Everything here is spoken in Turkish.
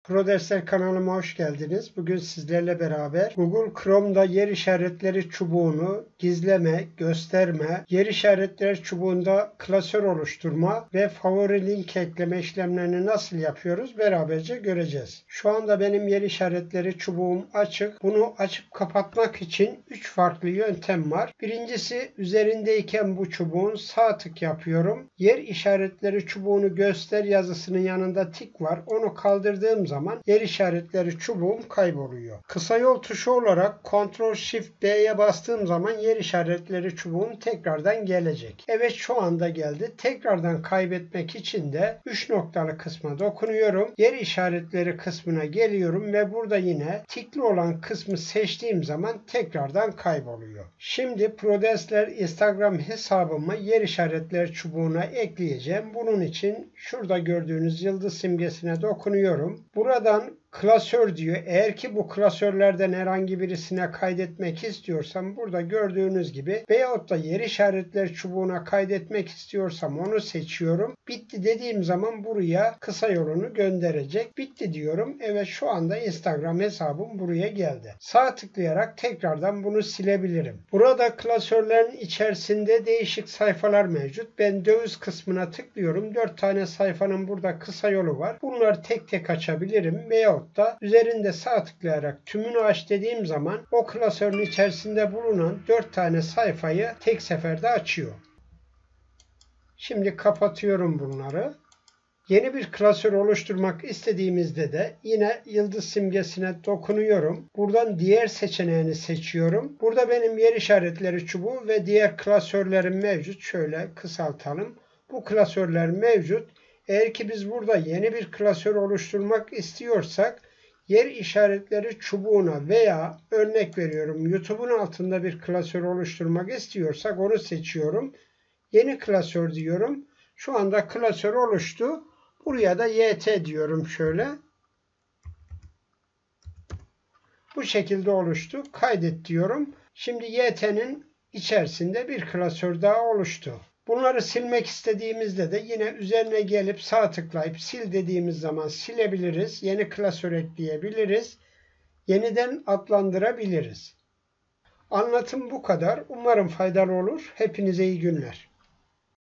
ProDersler kanalıma hoş geldiniz. Bugün sizlerle beraber Google Chrome'da yer işaretleri çubuğunu gizleme, gösterme, yer işaretleri çubuğunda klasör oluşturma ve favori link ekleme işlemlerini nasıl yapıyoruz beraberce göreceğiz. Şu anda benim yer işaretleri çubuğum açık. Bunu açıp kapatmak için 3 farklı yöntem var. Birincisi, üzerindeyken bu çubuğun sağ tık yapıyorum. Yer işaretleri çubuğunu göster yazısının yanında tik var. Onu kaldırdığım zaman yer işaretleri çubuğum kayboluyor. Kısa yol tuşu olarak Ctrl+Shift+D'ye bastığım zaman yer işaretleri çubuğum tekrardan gelecek. Evet, şu anda geldi. Tekrardan kaybetmek için de 3 noktalı kısma dokunuyorum. Yer işaretleri kısmına geliyorum ve burada yine tikli olan kısmı seçtiğim zaman tekrardan kayboluyor. Şimdi ProDersler Instagram hesabımı yer işaretleri çubuğuna ekleyeceğim. Bunun için şurada gördüğünüz yıldız simgesine dokunuyorum. Buradan klasör diyor. Eğer ki bu klasörlerden herhangi birisine kaydetmek istiyorsam burada gördüğünüz gibi veyahut da yer işaretleri çubuğuna kaydetmek istiyorsam onu seçiyorum. Bitti dediğim zaman buraya kısa yolunu gönderecek. Bitti diyorum. Evet, şu anda Instagram hesabım buraya geldi. Sağ tıklayarak tekrardan bunu silebilirim. Burada klasörlerin içerisinde değişik sayfalar mevcut. Ben döviz kısmına tıklıyorum. 4 tane sayfanın burada kısa yolu var. Bunları tek tek açabilirim veyahut da üzerinde sağ tıklayarak tümünü aç dediğim zaman o klasörün içerisinde bulunan 4 tane sayfayı tek seferde açıyor. Şimdi kapatıyorum bunları. Yeni bir klasör oluşturmak istediğimizde de yine yıldız simgesine dokunuyorum. Buradan diğer seçeneğini seçiyorum. Burada benim yer işaretleri çubuğu ve diğer klasörlerim mevcut. Şöyle kısaltalım. Bu klasörler mevcut. Eğer ki biz burada yeni bir klasör oluşturmak istiyorsak yer işaretleri çubuğuna veya örnek veriyorum YouTube'un altında bir klasör oluşturmak istiyorsak onu seçiyorum. Yeni klasör diyorum. Şu anda klasör oluştu. Buraya da YT diyorum şöyle. Bu şekilde oluştu. Kaydet diyorum. Şimdi YT'nin içerisinde bir klasör daha oluştu. Bunları silmek istediğimizde de yine üzerine gelip sağ tıklayıp sil dediğimiz zaman silebiliriz. Yeni klasör ekleyebiliriz. Yeniden adlandırabiliriz. Anlatım bu kadar. Umarım faydalı olur. Hepinize iyi günler.